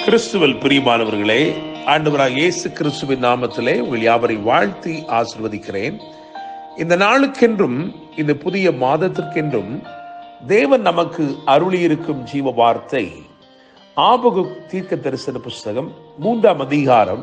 கிறிஸ்துவில் பிரியமானவர்களே, ஆண்டவராகிய இயேசு கிறிஸ்துவின் நாமத்திலே உங்கள் யாவரை வாழ்த்தி ஆசீர்வதிக்கிறேன். இந்த நாளுக்கென்றும் இந்த புதிய மாதத்திற்கென்றும் தேவன் நமக்கு அருளியிருக்கும் ஜீவ வார்த்தை ஆபகுக் தீர்க்க தரிசன புஸ்தகம் 3ஆம் அதிகாரம்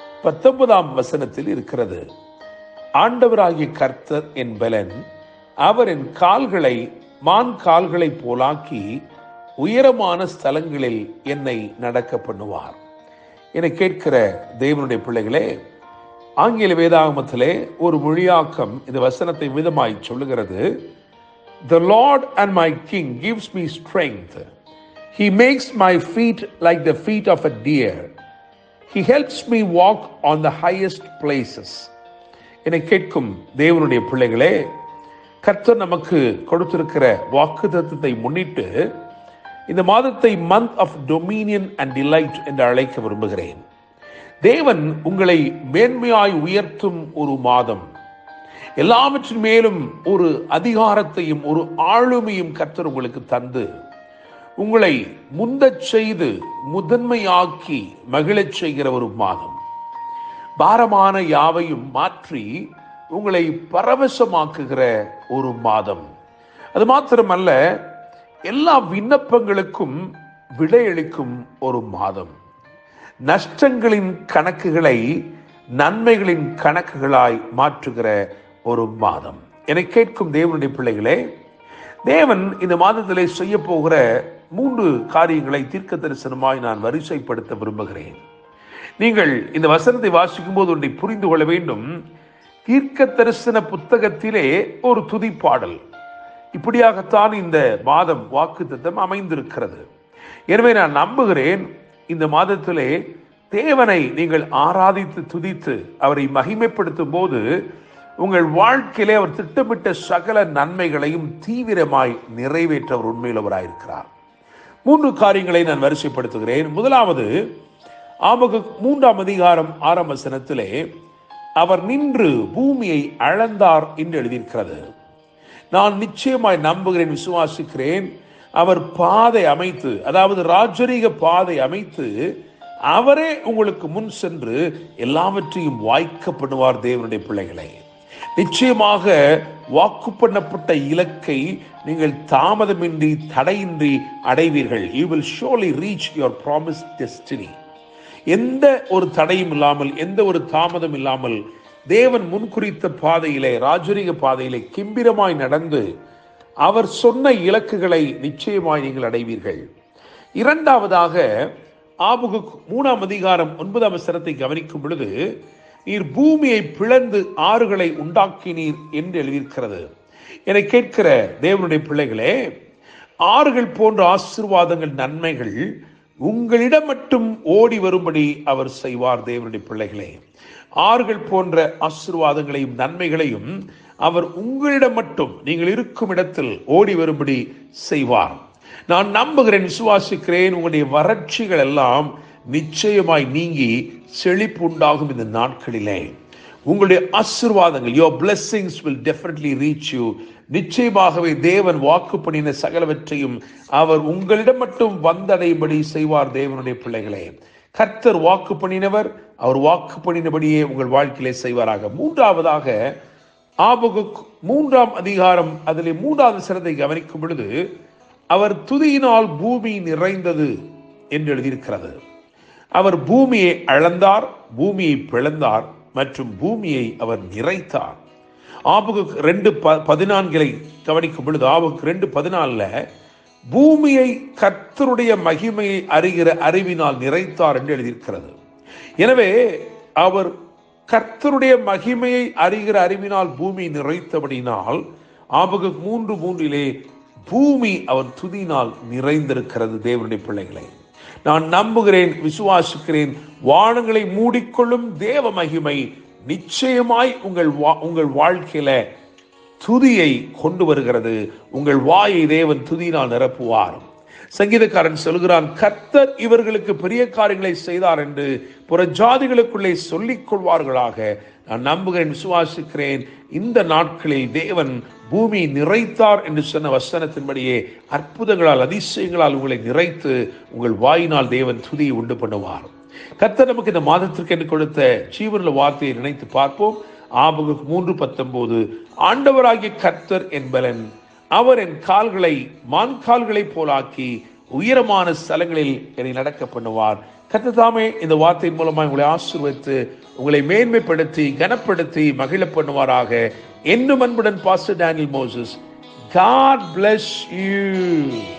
19ஆம் வசனத்தில் இருக்கிறது. ஆண்டவராகிய கர்த்தர் என் பலன், அவர் என் கால்களை மான் கால்களைப் போலாக்கி உயரமான ஸ்தலங்களில் என்னை நடக்க பண்ணுவார். என கேட்கிற தேவனுடைய பிள்ளைகளே, ஆங்கில வேதாகமத்திலே ஒரு மொழியாக்கம் இந்த வசனத்தை விதமாய் சொல்லுகிறது. The Lord and my King gives me strength. He makes my feet like the feet of a deer. He helps me walk on the highest places. என கேட்கும் தேவனுடைய பிள்ளைகளே, கர்த்தர் நமக்கு கொடுத்திருக்கிற வாக்குத்தத்தத்தை முன்னிட்டு இந்த மாதத்தை month of dominion and delight என்று அழைக்க விரும்புகிறேன். தேவன் உங்களை மேன்மையாய் உயர்த்தும் ஒரு மாதம், எல்லாவற்றின் மேலும் ஒரு அதிகாரத்தையும் ஒரு ஆளுமையும் கர்த்தர் உங்களுக்கு தந்து உங்களை முந்தச் செய்து முதன்மையாக்கி மகிழச் செய்கிற ஒரு மாதம். பாரமான யாவையும் மாற்றி உங்களை பரவசமாக்குகிற ஒரு மாதம். அது மாத்திரமல்ல, எல்லா விண்ணப்பங்களுக்கும் விடையளிக்கும் ஒரு மாதம். நஷ்டங்களின் கணக்குகளை நன்மைகளின் கணக்குகளாய் மாற்றுகிற ஒரு மாதம். என கேட்கும் தேவனுடைய பிள்ளைகளே, தேவன் இந்த மாதத்திலே செய்ய போகிற 3 காரியங்களை தீர்க்க தரிசனமாய் நான் வரிசைப்படுத்த விரும்புகிறேன். நீங்கள் இந்த வசனத்தை வாசிக்கும் போது ஒன்றை புரிந்து கொள்ள வேண்டும். தீர்க்க தரிசன புத்தகத்திலே ஒரு துதிப்பாடல், இப்படியாகத்தான் இந்த மாதம் வாக்குத்தத்தம் அமைந்திருக்கிறது. எனவே நான் நம்புகிறேன், இந்த மாதத்திலே தேவனை நீங்கள் ஆராதித்து துதித்து அவரை மகிமைப்படுத்தும் போது உங்கள் வாழ்க்கையிலே அவர் திட்டமிட்ட சகல நன்மைகளையும் தீவிரமாய் நிறைவேற்றவர் உண்மையுள்ளவராயிருக்கிறார். 3 காரியங்களை நான் வரிசைப்படுத்துகிறேன். முதலாவது, ஆபகுக் 3ஆம் அதிகாரம் 6ஆம் வசனத்திலே அவர் நின்று பூமியை அளந்தார் என்று எழுதியிருக்கிறது. நான் நிச்சயமாய் நம்புகிறேன், விசுவாசிக்கிறேன், அவர் பாதை அமைத்து, அதாவது ராஜரீக பாதை அமைத்து அவரே உங்களுக்கு முன் சென்று எல்லாவற்றையும் வாய்க்க பண்ணுவார். தேவனுடைய பிள்ளைகளை, நிச்சயமாக வாக்கு பண்ணப்பட்ட இலக்கை நீங்கள் தாமதமின்றி தடையின்றி அடைவீர்கள். You will surely reach your promised destiny. எந்த ஒரு தடையும் இல்லாமல், எந்த ஒரு தாமதம் இல்லாமல் தேவன் முன்குறித்த பாதையிலே, ராஜரீக பாதையிலே கிம்பிரமாய் நடந்து அவர் சொன்ன இலக்குகளை நிச்சயமாய் நீங்கள் அடைவீர்கள். இரண்டாவதாக, ஆபகுக் 3ஆம் அதிகாரம் 9ஆம் வசனத்தை கவனிக்கும் பொழுது, நீர் பூமியை பிளந்து ஆறுகளை உண்டாக்கினீர் என்று எழுதியிருக்கிறது. என கேட்கிற தேவனுடைய பிள்ளைகளே, ஆறுகள் போன்ற ஆசீர்வாதங்கள், நன்மைகள் உங்களிடம் மட்டும் ஓடி வரும்படி அவர் செய்வார். தேவனுடைய பிள்ளைகளே, ஆறுகள் போன்ற ஆசீர்வாதங்களையும் நன்மைகளையும் அவர் உங்களிடம் மட்டும், நீங்கள் இருக்கும் இடத்தில் ஓடி வரும்படி செய்வார். நான் நம்புகிறேன், விசுவாசிக்கிறேன், உங்களுடைய வறட்சிகள் எல்லாம் நிச்சயமாய் நீங்கி செழிப்பு உண்டாகும். இந்த நாட்களிலே உங்களுடைய ஆசீர்வாதங்கள், your blessings will definitely reach you. நிச்சயமாகவே தேவன் வாக்கு பண்ணின சகலவற்றையும் அவர் உங்களிடம் மட்டும் வந்தடையும்படி செய்வார். தேவனுடைய பிள்ளைகளே, கர்த்தர் வாக்கு பண்ணினவர், அவர் வாக்கு பண்ணினபடியே உங்கள் வாழ்க்கையிலே செய்வாராக. மூன்றாவதாக, ஆபகுக் 3ஆம் அதிகாரம் அதிலே 3வது வசனத்தை கவனிக்கும் பொழுது, அவர் துதியினால் பூமி நிறைந்தது என்று எழுதியிருக்கிறது. அவர் பூமியை அளந்தார், பூமியை பிளந்தார் மற்றும் பூமியை அவர் நிறைத்தார். ஆபகுக் 2:14 கவனிக்கும் பொழுது, ஆபகுக் 2:14 பூமியை கர்த்தருடைய மகிமையை அறிகிற அறிவினால் நிறைத்தார் என்று எழுதியிருக்கிறது. எனவே அவர் கர்த்தருடைய மகிமையை அறிகிற அறிவினால் பூமி நிறைத்தபடினால் ஆபகுக் 3:3 பூமி அவர் துதியினால் நிறைந்திருக்கிறது. தேவனுடைய பிள்ளைகளை, நான் நம்புகிறேன், விசுவாசிக்கிறேன், வானங்களை மூடிக்கொள்ளும் தேவ மகிமை நிச்சயமாய் உங்கள் வாழ்க்கையில துதியை கொண்டு வருகிறது. உங்கள் வாயை தேவன் துதியினால் நிரப்புவார். சங்கீதக்காரன் சொல்கிறான், கர்த்தர் இவர்களுக்கு பெரிய காரியங்களை செய்தார் என்று புற ஜாதிகளுக்குள்ளே சொல்லிக் கொள்வார்களாக. நான் நம்புகிறேன், விசுவாசிக்கிறேன், இந்த நாட்களில் தேவன் பூமி நிறைத்தார் என்று சொன்ன வசனத்தின்படியே அற்புதங்களால் அதிசயங்களால் உங்களை நிறைத்து உங்கள் வாயினால் தேவன் துதியை உண்டு பண்ணுவார். கர்த்தர் நமக்கு இந்த மாதத்திற்கு என்று கொடுத்த ஜீவனுள்ள வார்த்தையை நினைத்து பார்ப்போம். ஆபகுக்கு 3:19, ஆண்டவராகிய கர்த்தர் என்பலன், அவர் என் கால்களை மான் கால்களை போலாக்கி உயரமான ஸ்தலங்களில் என்னை நடக்க பண்ணுவார். கர்த்தர் தாமே இந்த வார்த்தையின் மூலமாக உங்களை ஆசீர்வதித்து உங்களை மேன்மைப்படுத்தி கனப்படுத்தி மகிழ பண்ணுவாராக. என்னும் அன்புடன் pastor Daniel Moses. God bless you.